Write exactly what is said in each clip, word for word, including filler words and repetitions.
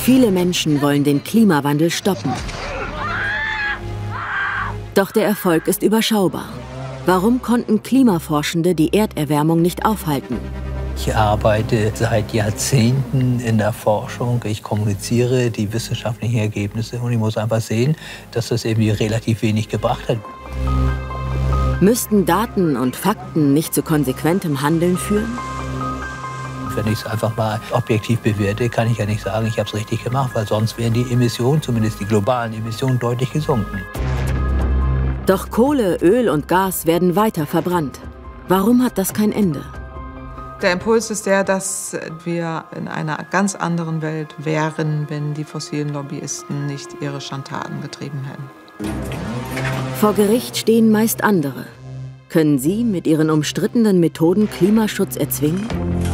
Viele Menschen wollen den Klimawandel stoppen. Doch der Erfolg ist überschaubar. Warum konnten Klimaforschende die Erderwärmung nicht aufhalten? Ich arbeite seit Jahrzehnten in der Forschung. Ich kommuniziere die wissenschaftlichen Ergebnisse und ich muss einfach sehen, dass das irgendwie relativ wenig gebracht hat. Müssten Daten und Fakten nicht zu konsequentem Handeln führen? Wenn ich es einfach mal objektiv bewerte, kann ich ja nicht sagen, ich habe es richtig gemacht, weil sonst wären die Emissionen, zumindest die globalen Emissionen, deutlich gesunken. Doch Kohle, Öl und Gas werden weiter verbrannt. Warum hat das kein Ende? Der Impuls ist der, dass wir in einer ganz anderen Welt wären, wenn die fossilen Lobbyisten nicht ihre Schandtaten getrieben hätten. Vor Gericht stehen meist andere. Können sie mit ihren umstrittenen Methoden Klimaschutz erzwingen?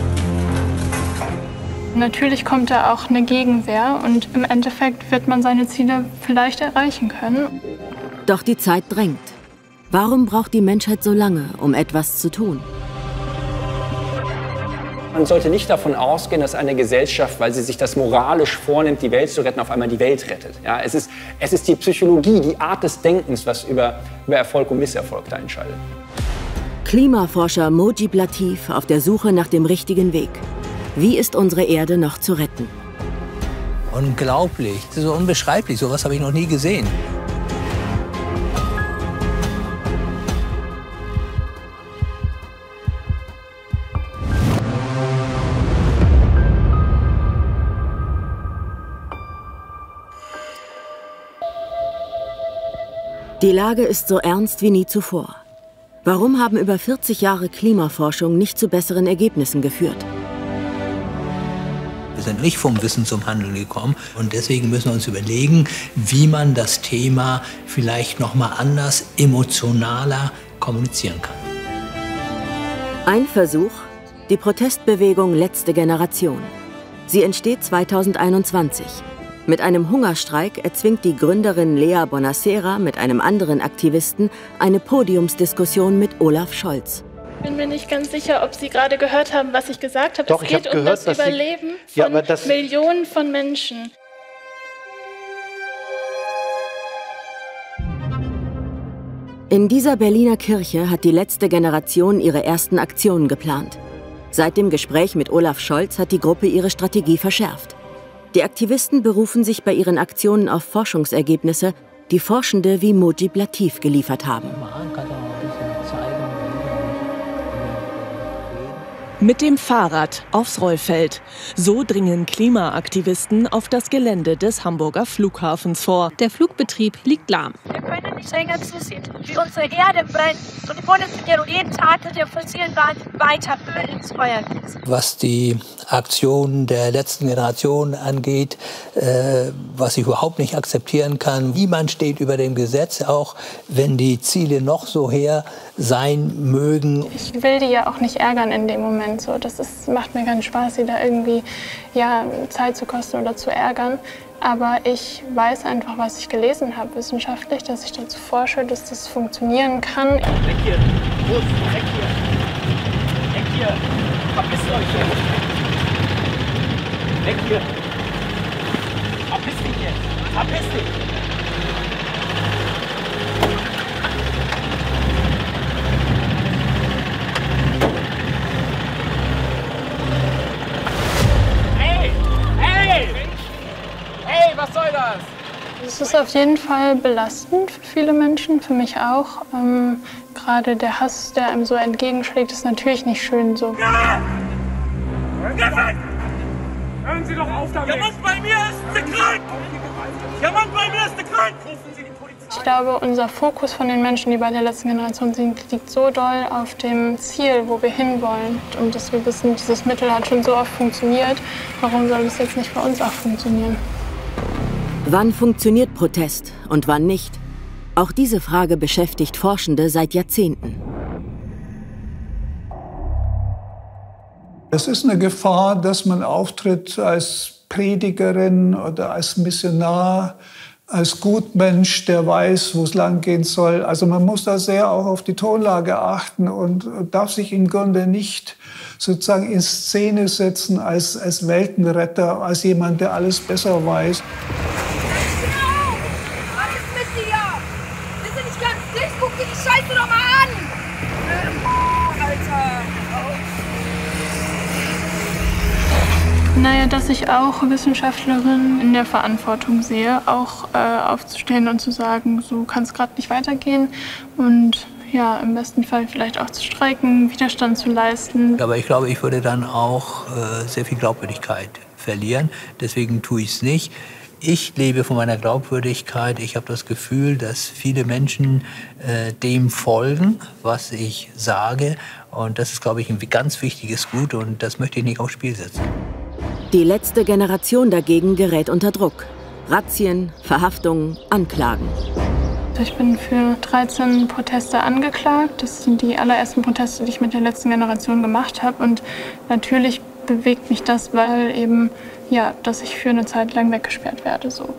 Natürlich kommt da auch eine Gegenwehr und im Endeffekt wird man seine Ziele vielleicht erreichen können. Doch die Zeit drängt. Warum braucht die Menschheit so lange, um etwas zu tun? Man sollte nicht davon ausgehen, dass eine Gesellschaft, weil sie sich das moralisch vornimmt, die Welt zu retten, auf einmal die Welt rettet. Ja, es ist, es ist die Psychologie, die Art des Denkens, was über, über Erfolg und Misserfolg da entscheidet. Klimaforscher Mojib Latif auf der Suche nach dem richtigen Weg. Wie ist unsere Erde noch zu retten? Unglaublich, so unbeschreiblich, sowas habe ich noch nie gesehen. Die Lage ist so ernst wie nie zuvor. Warum haben über vierzig Jahre Klimaforschung nicht zu besseren Ergebnissen geführt? Wir sind nicht vom Wissen zum Handeln gekommen und deswegen müssen wir uns überlegen, wie man das Thema vielleicht noch mal anders, emotionaler kommunizieren kann. Ein Versuch, die Protestbewegung Letzte Generation. Sie entsteht zweitausendeinundzwanzig. Mit einem Hungerstreik erzwingt die Gründerin Lea Bonacera mit einem anderen Aktivisten eine Podiumsdiskussion mit Olaf Scholz. Ich bin mir nicht ganz sicher, ob Sie gerade gehört haben, was ich gesagt habe. Doch, es geht ich hab um gehört, das dass Sie- Überleben Ja, von aber das- Millionen von Menschen. In dieser Berliner Kirche hat die Letzte Generation ihre ersten Aktionen geplant. Seit dem Gespräch mit Olaf Scholz hat die Gruppe ihre Strategie verschärft. Die Aktivisten berufen sich bei ihren Aktionen auf Forschungsergebnisse, die Forschende wie Mojib Latif geliefert haben. Mit dem Fahrrad aufs Rollfeld. So dringen Klimaaktivisten auf das Gelände des Hamburger Flughafens vor. Der Flugbetrieb liegt lahm. Wir können nicht länger zusehen, wie unsere Erde brennt und die Bundesregierung jeden Tag der fossilen Bahn weiter Öl ins Feuer gießt. Was die Aktionen der letzten Generation angeht, äh, was ich überhaupt nicht akzeptieren kann. Niemand steht über dem Gesetz, auch wenn die Ziele noch so her sein mögen. Ich will die ja auch nicht ärgern in dem Moment. So, das ist, macht mir keinen Spaß, sie da irgendwie ja, Zeit zu kosten oder zu ärgern. Aber ich weiß einfach, was ich gelesen habe wissenschaftlich, dass ich dazu forsche, dass das funktionieren kann. Weg hier! Los, weg hier! Weg hier! Verpisst euch jetzt! Weg hier! Verpiss dich jetzt! Verpiss dich! Was soll das? Es ist auf jeden Fall belastend für viele Menschen, für mich auch. Ähm, gerade der Hass, der einem so entgegenschlägt, ist natürlich nicht schön so. Ja! Hören Sie doch auf damit! Ja, Mann, bei mir ist der krank! Ja, Mann, bei mir ist der krank! Rufen Sie die Polizei! Ich glaube, unser Fokus von den Menschen, die bei der letzten Generation sind, liegt so doll auf dem Ziel, wo wir hinwollen. Und dass wir wissen, dieses Mittel hat schon so oft funktioniert. Warum soll es jetzt nicht bei uns auch funktionieren? Wann funktioniert Protest und wann nicht? Auch diese Frage beschäftigt Forschende seit Jahrzehnten. Es ist eine Gefahr, dass man auftritt als Predigerin oder als Missionar als Gutmensch, der weiß, wo es lang gehen soll. Also man muss da sehr auch auf die Tonlage achten und darf sich im Grunde nicht sozusagen in Szene setzen als, als Weltenretter, als jemand, der alles besser weiß. Was ist mit dir? Wir sind nicht ganz dicht, guck dir die Scheiße doch mal an! Alter! Naja, dass ich auch Wissenschaftlerin in der Verantwortung sehe, auch äh, aufzustehen und zu sagen, so kann es gerade nicht weitergehen und ja, im besten Fall vielleicht auch zu streiken, Widerstand zu leisten. Aber ich glaube, ich würde dann auch äh, sehr viel Glaubwürdigkeit verlieren. Deswegen tue ich es nicht. Ich lebe von meiner Glaubwürdigkeit. Ich habe das Gefühl, dass viele Menschen äh, dem folgen, was ich sage. Und das ist, glaube ich, ein ganz wichtiges Gut und das möchte ich nicht aufs Spiel setzen. Die letzte Generation dagegen gerät unter Druck. Razzien, Verhaftungen, Anklagen. Ich bin für dreizehn Proteste angeklagt. Das sind die allerersten Proteste, die ich mit der letzten Generation gemacht habe. Und natürlich bewegt mich das, weil eben, ja, dass ich für eine Zeit lang weggesperrt werde. So.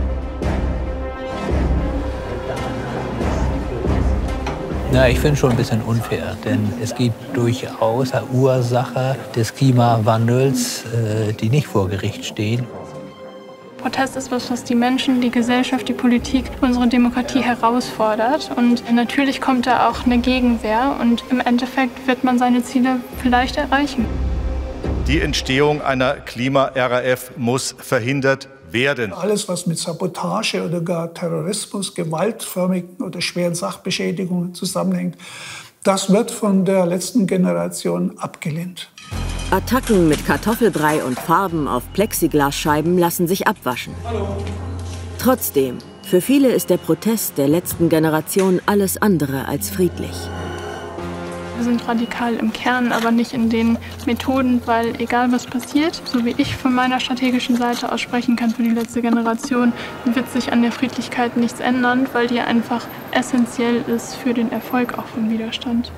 Ja, ich finde es schon ein bisschen unfair, denn es gibt durchaus Ursachen des Klimawandels, äh, die nicht vor Gericht stehen. Protest ist was, was die Menschen, die Gesellschaft, die Politik, unsere Demokratie herausfordert. Und natürlich kommt da auch eine Gegenwehr und im Endeffekt wird man seine Ziele vielleicht erreichen. Die Entstehung einer Klima-R A F muss verhindert werden. Alles, was mit Sabotage oder gar Terrorismus, gewaltförmigen oder schweren Sachbeschädigungen zusammenhängt, das wird von der letzten Generation abgelehnt. Attacken mit Kartoffelbrei und Farben auf Plexiglasscheiben lassen sich abwaschen. Hallo. Trotzdem, für viele ist der Protest der letzten Generation alles andere als friedlich. Wir sind radikal im Kern, aber nicht in den Methoden, weil egal was passiert, so wie ich von meiner strategischen Seite aus sprechen kann für die letzte Generation, wird sich an der Friedlichkeit nichts ändern, weil die einfach essentiell ist für den Erfolg auch vom Widerstand.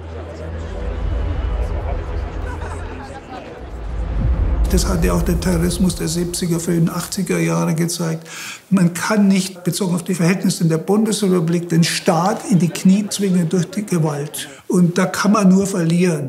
Das hat ja auch der Terrorismus der siebziger, frühen achtziger Jahre gezeigt. Man kann nicht, bezogen auf die Verhältnisse in der Bundesrepublik, den Staat in die Knie zwingen durch die Gewalt. Und da kann man nur verlieren.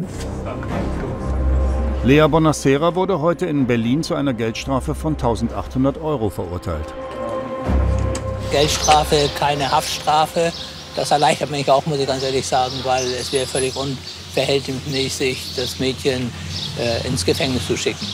Lea Bonacera wurde heute in Berlin zu einer Geldstrafe von eintausendachthundert Euro verurteilt. Geldstrafe, keine Haftstrafe. Das erleichtert mich auch, muss ich ganz ehrlich sagen, weil es wäre völlig unverhältnismäßig, das Mädchen äh, ins Gefängnis zu schicken.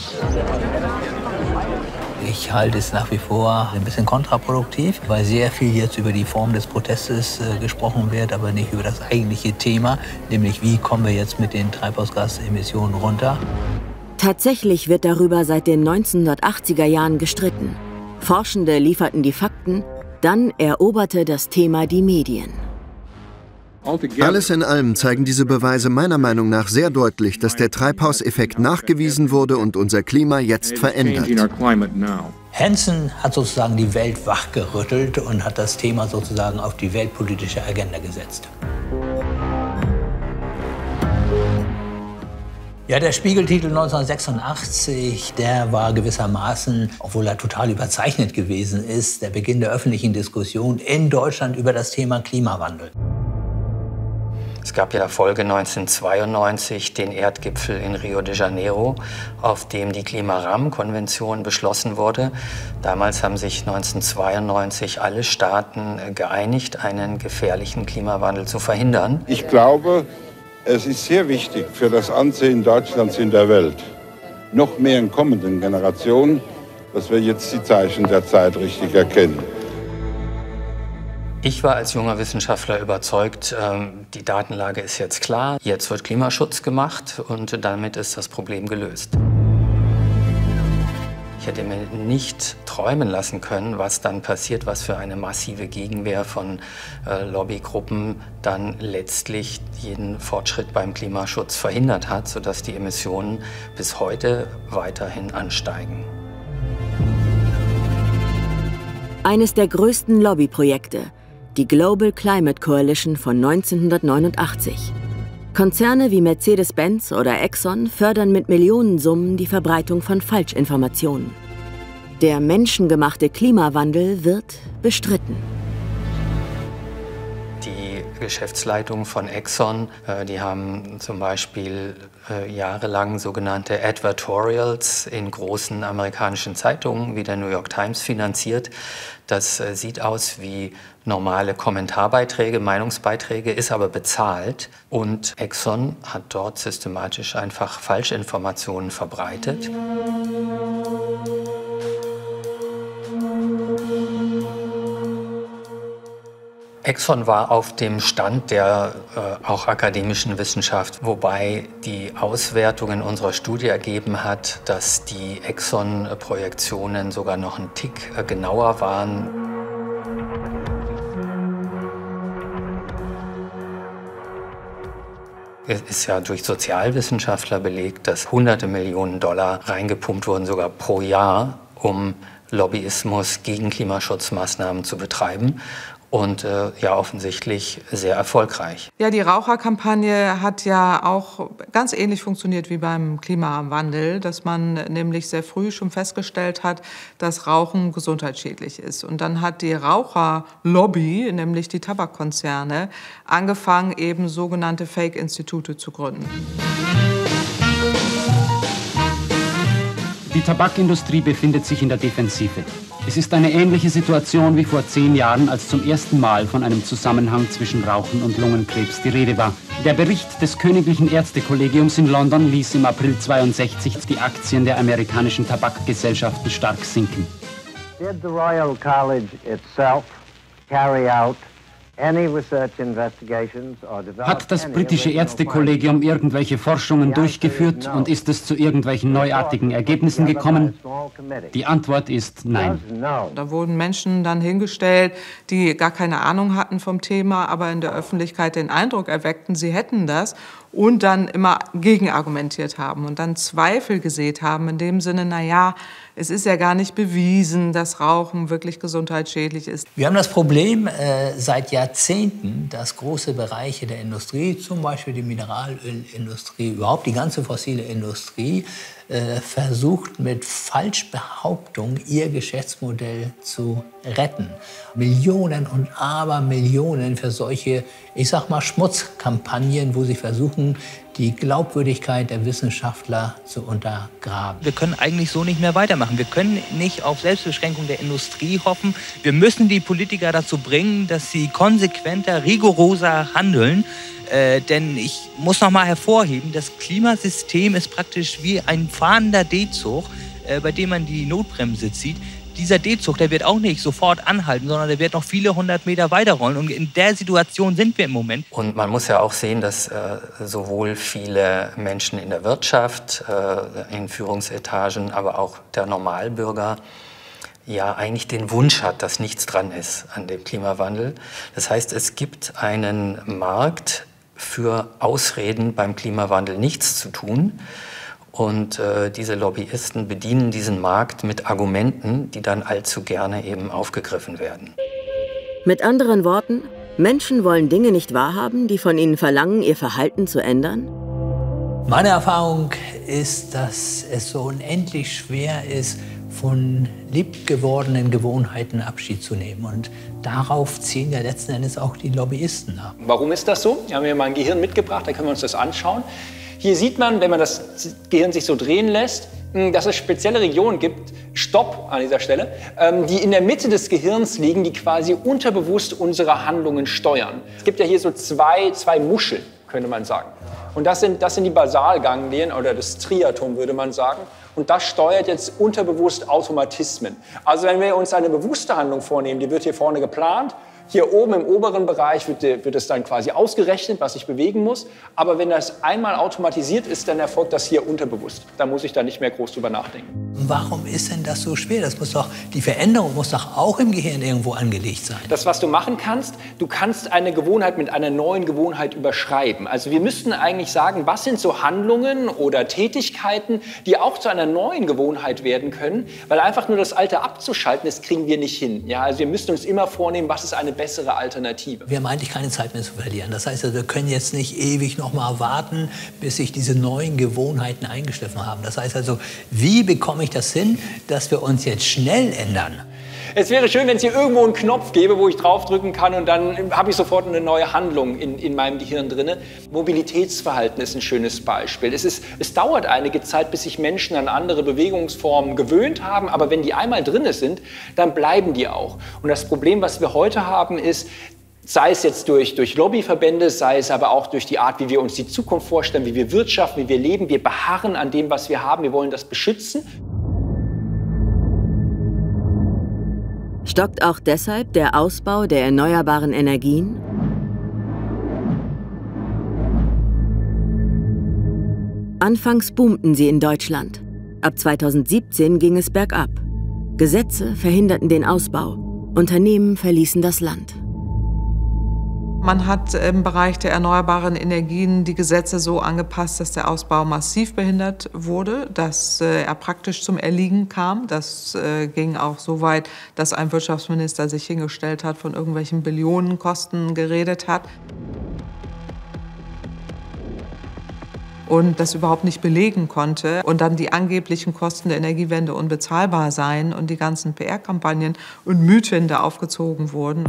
Ich halte es nach wie vor ein bisschen kontraproduktiv, weil sehr viel jetzt über die Form des Protestes äh, gesprochen wird, aber nicht über das eigentliche Thema, nämlich wie kommen wir jetzt mit den Treibhausgasemissionen runter. Tatsächlich wird darüber seit den neunzehnhundertachtziger Jahren gestritten. Forschende lieferten die Fakten, dann eroberte das Thema die Medien. Alles in allem zeigen diese Beweise meiner Meinung nach sehr deutlich, dass der Treibhauseffekt nachgewiesen wurde und unser Klima jetzt verändert. Hansen hat sozusagen die Welt wachgerüttelt und hat das Thema sozusagen auf die weltpolitische Agenda gesetzt. Ja, der Spiegeltitel neunzehnhundertsechsundachtzig, der war gewissermaßen, obwohl er total überzeichnet gewesen ist, der Beginn der öffentlichen Diskussion in Deutschland über das Thema Klimawandel. Es gab ja Folge neunzehnhundertzweiundneunzig den Erdgipfel in Rio de Janeiro, auf dem die Klimarahmenkonvention beschlossen wurde. Damals haben sich neunzehnhundertzweiundneunzig alle Staaten geeinigt, einen gefährlichen Klimawandel zu verhindern. Ich glaube, es ist sehr wichtig für das Ansehen Deutschlands in der Welt, noch mehr in kommenden Generationen, dass wir jetzt die Zeichen der Zeit richtig erkennen. Ich war als junger Wissenschaftler überzeugt, die Datenlage ist jetzt klar, jetzt wird Klimaschutz gemacht und damit ist das Problem gelöst. Ich hätte mir nicht träumen lassen können, was dann passiert, was für eine massive Gegenwehr von äh, Lobbygruppen dann letztlich jeden Fortschritt beim Klimaschutz verhindert hat, sodass die Emissionen bis heute weiterhin ansteigen. Eines der größten Lobbyprojekte, die Global Climate Coalition von neunzehnhundertneunundachtzig. Konzerne wie Mercedes-Benz oder Exxon fördern mit Millionensummen die Verbreitung von Falschinformationen. Der menschengemachte Klimawandel wird, bestritten. Die Geschäftsleitung von Exxon, äh, die haben zum Beispiel äh, jahrelang sogenannte Advertorials in großen amerikanischen Zeitungen wie der New York Times finanziert. Das äh, sieht aus wie normale Kommentarbeiträge, Meinungsbeiträge, ist aber bezahlt. Und Exxon hat dort systematisch einfach Falschinformationen verbreitet. Exxon war auf dem Stand der äh, auch akademischen Wissenschaft, wobei die Auswertungen unserer Studie ergeben hat, dass die Exxon-Projektionen sogar noch einen Tick äh, genauer waren. Es ist ja durch Sozialwissenschaftler belegt, dass hunderte Millionen Dollar reingepumpt wurden, sogar pro Jahr, um Lobbyismus gegen Klimaschutzmaßnahmen zu betreiben. Und äh, ja, offensichtlich sehr erfolgreich. Ja, die Raucherkampagne hat ja auch ganz ähnlich funktioniert wie beim Klimawandel, dass man nämlich sehr früh schon festgestellt hat, dass Rauchen gesundheitsschädlich ist. Und dann hat die Raucherlobby, nämlich die Tabakkonzerne, angefangen, eben sogenannte Fake-Institute zu gründen. Die Tabakindustrie befindet sich in der Defensive. Es ist eine ähnliche Situation wie vor zehn Jahren, als zum ersten Mal von einem Zusammenhang zwischen Rauchen und Lungenkrebs die Rede war. Der Bericht des Königlichen Ärztekollegiums in London ließ im April zweiundsechzig die Aktien der amerikanischen Tabakgesellschaften stark sinken. Did the Royal College itself carry out any research investigations or develop Hat das britische Ärztekollegium irgendwelche Forschungen durchgeführt und ist es zu irgendwelchen neuartigen Ergebnissen gekommen? Die Antwort ist nein. Da wurden Menschen dann hingestellt, die gar keine Ahnung hatten vom Thema, aber in der Öffentlichkeit den Eindruck erweckten, sie hätten das und dann immer gegenargumentiert haben und dann Zweifel gesät haben in dem Sinne, na ja, es ist ja gar nicht bewiesen, dass Rauchen wirklich gesundheitsschädlich ist. Wir haben das Problem äh, seit Jahrzehnten, dass große Bereiche der Industrie, zum Beispiel die Mineralölindustrie, überhaupt die ganze fossile Industrie, äh, versucht mit Falschbehauptungen ihr Geschäftsmodell zu retten. Millionen und Abermillionen für solche, ich sag mal, Schmutzkampagnen, wo sie versuchen, die Glaubwürdigkeit der Wissenschaftler zu untergraben. Wir können eigentlich so nicht mehr weitermachen. Wir können nicht auf Selbstbeschränkung der Industrie hoffen. Wir müssen die Politiker dazu bringen, dass sie konsequenter, rigoroser handeln. Äh, denn ich muss noch mal hervorheben, das Klimasystem ist praktisch wie ein fahrender D-Zug, äh, bei dem man die Notbremse zieht. Dieser D-Zug, der wird auch nicht sofort anhalten, sondern der wird noch viele hundert Meter weiterrollen. Und in der Situation sind wir im Moment. Und man muss ja auch sehen, dass äh, sowohl viele Menschen in der Wirtschaft, äh, in Führungsetagen, aber auch der Normalbürger ja eigentlich den Wunsch hat, dass nichts dran ist an dem Klimawandel. Das heißt, es gibt einen Markt für Ausreden, beim Klimawandel nichts zu tun. Und äh, diese Lobbyisten bedienen diesen Markt mit Argumenten, die dann allzu gerne eben aufgegriffen werden. Mit anderen Worten, Menschen wollen Dinge nicht wahrhaben, die von ihnen verlangen, ihr Verhalten zu ändern? Meine Erfahrung ist, dass es so unendlich schwer ist, von liebgewordenen Gewohnheiten Abschied zu nehmen. Und darauf ziehen ja letzten Endes auch die Lobbyisten ab. Warum ist das so? Wir haben hier mal ein Gehirn mitgebracht, da können wir uns das anschauen. Hier sieht man, wenn man das Gehirn sich so drehen lässt, dass es spezielle Regionen gibt, Stopp an dieser Stelle, die in der Mitte des Gehirns liegen, die quasi unterbewusst unsere Handlungen steuern. Es gibt ja hier so zwei, zwei Muscheln, könnte man sagen. Und das sind, das sind die Basalganglien oder das Striatum, würde man sagen. Und das steuert jetzt unterbewusst Automatismen. Also wenn wir uns eine bewusste Handlung vornehmen, die wird hier vorne geplant. Hier oben im oberen Bereich wird, wird es dann quasi ausgerechnet, was ich bewegen muss. Aber wenn das einmal automatisiert ist, dann erfolgt das hier unterbewusst. Da muss ich dann nicht mehr groß drüber nachdenken. Warum ist denn das so schwer? Das muss doch, die Veränderung muss doch auch im Gehirn irgendwo angelegt sein. Das, was du machen kannst, du kannst eine Gewohnheit mit einer neuen Gewohnheit überschreiben. Also wir müssten eigentlich sagen, was sind so Handlungen oder Tätigkeiten, die auch zu einer neuen Gewohnheit werden können. Weil einfach nur das Alte abzuschalten, das kriegen wir nicht hin. Ja, also wir müssten uns immer vornehmen, was ist eine bessere Alternative. Wir haben eigentlich keine Zeit mehr zu verlieren. Das heißt, wir können jetzt nicht ewig noch mal warten, bis sich diese neuen Gewohnheiten eingeschliffen haben. Das heißt also, wie bekomme ich das hin, dass wir uns jetzt schnell ändern? Es wäre schön, wenn es hier irgendwo einen Knopf gäbe, wo ich draufdrücken kann und dann habe ich sofort eine neue Handlung in, in meinem Gehirn drin. Mobilitätsverhalten ist ein schönes Beispiel. Es, ist, es dauert einige Zeit, bis sich Menschen an andere Bewegungsformen gewöhnt haben, aber wenn die einmal drin sind, dann bleiben die auch. Und das Problem, was wir heute haben, ist, sei es jetzt durch, durch Lobbyverbände, sei es aber auch durch die Art, wie wir uns die Zukunft vorstellen, wie wir wirtschaften, wie wir leben. Wir beharren an dem, was wir haben. Wir wollen das beschützen. Stockt auch deshalb der Ausbau der erneuerbaren Energien? Anfangs boomten sie in Deutschland. Ab zweitausendsiebzehn ging es bergab. Gesetze verhinderten den Ausbau. Unternehmen verließen das Land. Man hat im Bereich der erneuerbaren Energien die Gesetze so angepasst, dass der Ausbau massiv behindert wurde, dass äh, er praktisch zum Erliegen kam. Das äh, ging auch so weit, dass ein Wirtschaftsminister sich hingestellt hat, von irgendwelchen Billionenkosten geredet hat. Und das überhaupt nicht belegen konnte und dann die angeblichen Kosten der Energiewende unbezahlbar seien und die ganzen P R-Kampagnen und Mythen da aufgezogen wurden.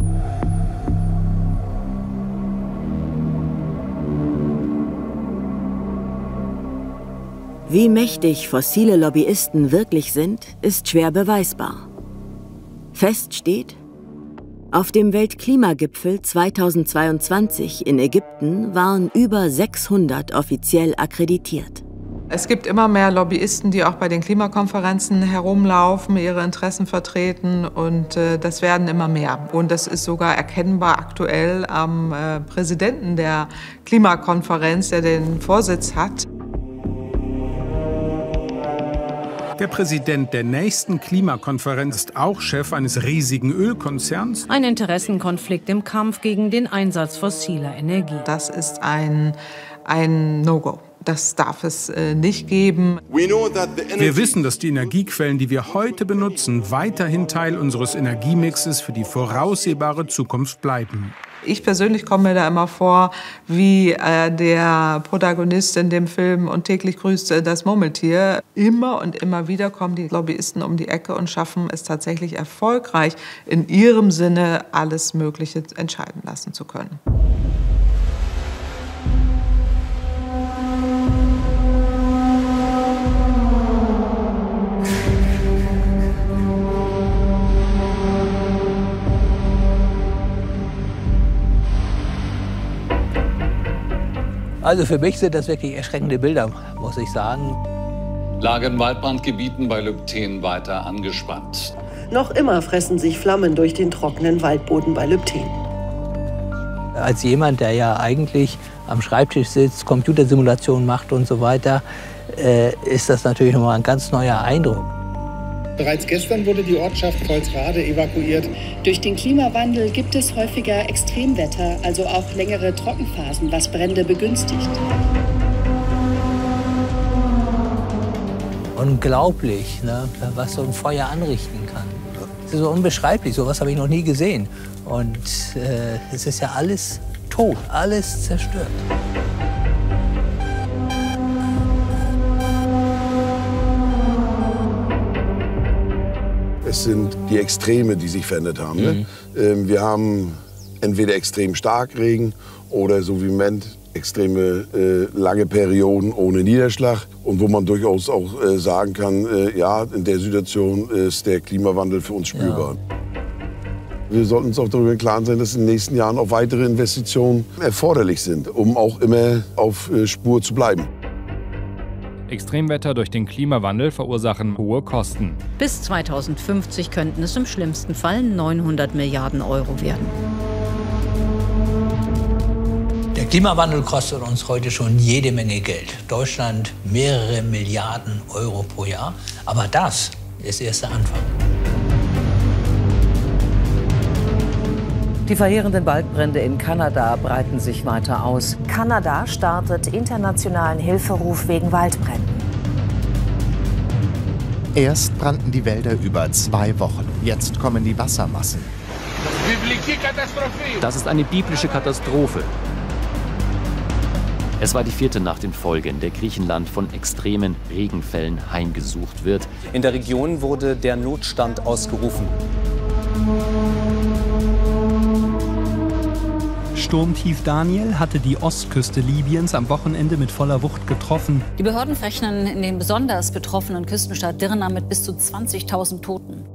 Wie mächtig fossile Lobbyisten wirklich sind, ist schwer beweisbar. Fest steht, auf dem Weltklimagipfel zweitausendzweiundzwanzig in Ägypten waren über sechshundert offiziell akkreditiert. Es gibt immer mehr Lobbyisten, die auch bei den Klimakonferenzen herumlaufen, ihre Interessen vertreten und äh, das werden immer mehr. Und das ist sogar erkennbar aktuell am äh, Präsidenten der Klimakonferenz, der den Vorsitz hat. Der Präsident der nächsten Klimakonferenz ist auch Chef eines riesigen Ölkonzerns. Ein Interessenkonflikt im Kampf gegen den Einsatz fossiler Energie. Das ist ein, ein No-Go. Das darf es äh, nicht geben. Wir wissen, dass die Energiequellen, die wir heute benutzen, weiterhin Teil unseres Energiemixes für die voraussehbare Zukunft bleiben. Ich persönlich komme mir da immer vor, wie äh, der Protagonist in dem Film Und täglich grüßt äh, das Murmeltier. Immer und immer wieder kommen die Lobbyisten um die Ecke und schaffen es tatsächlich erfolgreich, in ihrem Sinne alles Mögliche entscheiden lassen zu können. Also für mich sind das wirklich erschreckende Bilder, muss ich sagen. Lage in Waldbrandgebieten bei Lübtheen weiter angespannt. Noch immer fressen sich Flammen durch den trockenen Waldboden bei Lübtheen. Als jemand, der ja eigentlich am Schreibtisch sitzt, Computersimulationen macht und so weiter, äh, ist das natürlich nochmal ein ganz neuer Eindruck. Bereits gestern wurde die Ortschaft Volsrade evakuiert. Durch den Klimawandel gibt es häufiger Extremwetter, also auch längere Trockenphasen, was Brände begünstigt. Unglaublich, ne, was so ein Feuer anrichten kann. Es ist so unbeschreiblich, sowas habe ich noch nie gesehen. Und äh, es ist ja alles tot, alles zerstört. Es sind die Extreme, die sich verändert haben. Mhm. Ne? Ähm, wir haben entweder extrem Starkregen oder so wie im Moment extreme äh, lange Perioden ohne Niederschlag. Und wo man durchaus auch äh, sagen kann, äh, ja, in der Situation ist der Klimawandel für uns spürbar. Ja. Wir sollten uns auch darüber im Klaren sein, dass in den nächsten Jahren auch weitere Investitionen erforderlich sind, um auch immer auf äh, Spur zu bleiben. Extremwetter durch den Klimawandel verursachen hohe Kosten. Bis zweitausendfünfzig könnten es im schlimmsten Fall neunhundert Milliarden Euro werden. Der Klimawandel kostet uns heute schon jede Menge Geld. Deutschland mehrere Milliarden Euro pro Jahr. Aber das ist erst der Anfang. Die verheerenden Waldbrände in Kanada breiten sich weiter aus. Kanada startet internationalen Hilferuf wegen Waldbränden. Erst brannten die Wälder über zwei Wochen. Jetzt kommen die Wassermassen. Das ist eine biblische Katastrophe. Es war die vierte Nacht in Folge, in der Griechenland von extremen Regenfällen heimgesucht wird. In der Region wurde der Notstand ausgerufen. Sturmtief Daniel hatte die Ostküste Libyens am Wochenende mit voller Wucht getroffen. Die Behörden rechnen in den besonders betroffenen Küstenstaat Dirna mit bis zu zwanzigtausend Toten.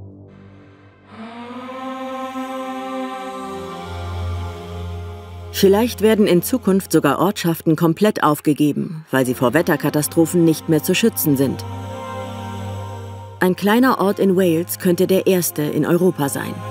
Vielleicht werden in Zukunft sogar Ortschaften komplett aufgegeben, weil sie vor Wetterkatastrophen nicht mehr zu schützen sind. Ein kleiner Ort in Wales könnte der erste in Europa sein.